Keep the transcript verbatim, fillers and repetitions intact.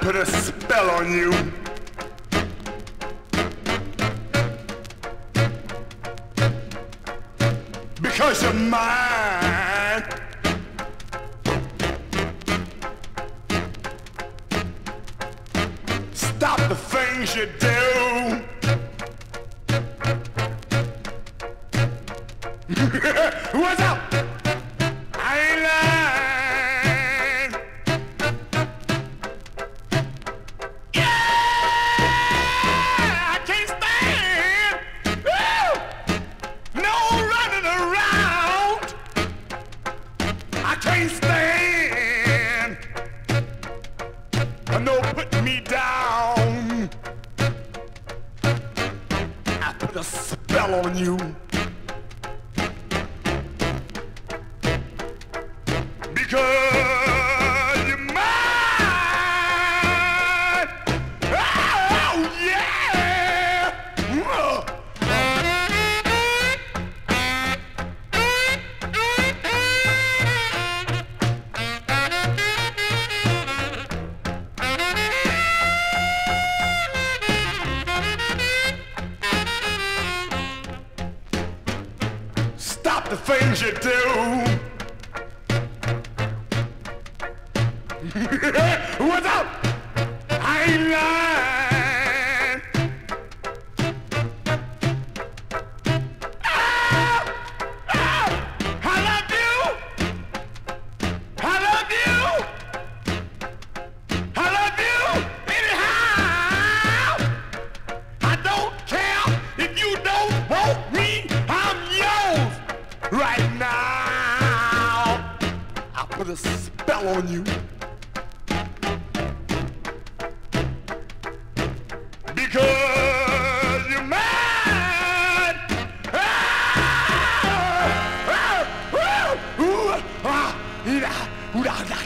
put a spell on you. Because you're mine. Stop the things you do. What's up? I ain't lying. Yeah, I can't stand. Woo! No running around. I can't stand. No putting me down. I put a spell on you. Because you're mine. Oh, yeah. Stop the things you do. What's up? I ain't lying. Oh, oh, I love you. I love you. I love you anyhow. I don't care if you don't want me. I'm yours right now. I'll put a spell on you. Because you're mine. Ah, ah, ah, ooh, ah, ooh, ah, ooh, ah,